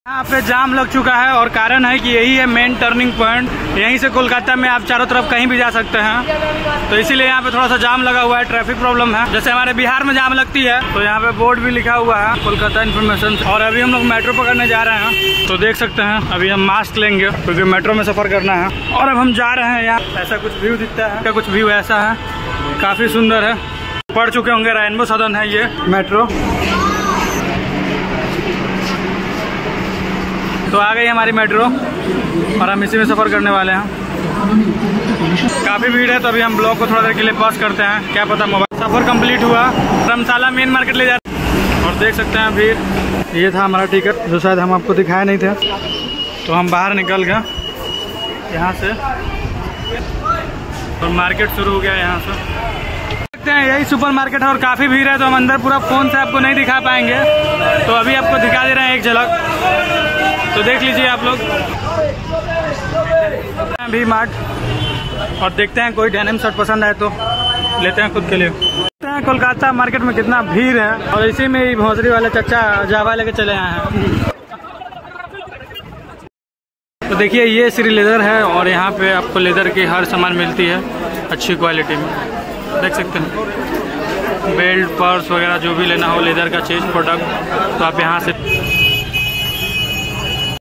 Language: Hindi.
यहाँ पे जाम लग चुका है और कारण है कि यही है मेन टर्निंग पॉइंट। यहीं से कोलकाता में आप चारों तरफ कहीं भी जा सकते हैं, तो इसीलिए यहाँ पे थोड़ा सा जाम लगा हुआ है, ट्रैफिक प्रॉब्लम है। जैसे हमारे बिहार में जाम लगती है तो यहाँ पे बोर्ड भी लिखा हुआ है कोलकाता इन्फॉर्मेशन। और अभी हम लोग मेट्रो पकड़ने जा रहे हैं, तो देख सकते हैं अभी हम मास्क लेंगे क्योंकि मेट्रो में सफर करना है। और अब हम जा रहे हैं, यहाँ ऐसा कुछ व्यू दिखता है, कुछ व्यू ऐसा है, काफी सुंदर है। पढ़ चुके होंगे, रेनबो सदन है ये मेट्रो। तो आ गई हमारी मेट्रो और हम इसी में सफ़र करने वाले हैं। काफ़ी भीड़ है, तो अभी हम ब्लॉग को थोड़ा देर के लिए पॉज करते हैं, क्या पता मोबाइल। सफ़र कंप्लीट हुआ, धर्मशाला मेन मार्केट ले जाते हैं और देख सकते हैं भीड़। ये था हमारा टिकट जो शायद हम आपको दिखाए नहीं थे, तो हम बाहर निकल गए यहाँ से और मार्केट शुरू हो गया यहाँ से। देखते हैं यही सुपर मार्केट है और काफ़ी भीड़ है, तो हम अंदर पूरा फ़ोन से आपको नहीं दिखा पाएंगे, तो अभी आपको दिखा दे रहे हैं एक झलक, तो देख लीजिए आप लोग। भी मार्ट और देखते हैं कोई डेनिम शर्ट पसंद आए तो लेते हैं खुद के लिए। देखते हैं कोलकाता मार्केट में कितना भीड़ है और इसी में ही भोसड़ी वाले चचा जावा लेके चले आए हैं। तो देखिए ये श्री लेदर है और यहाँ पे आपको लेदर की हर सामान मिलती है अच्छी क्वालिटी में, देख सकते हैं। बेल्ट, पर्स वगैरह जो भी लेना हो लेदर का चीज़ प्रोडक्ट तो आप यहाँ से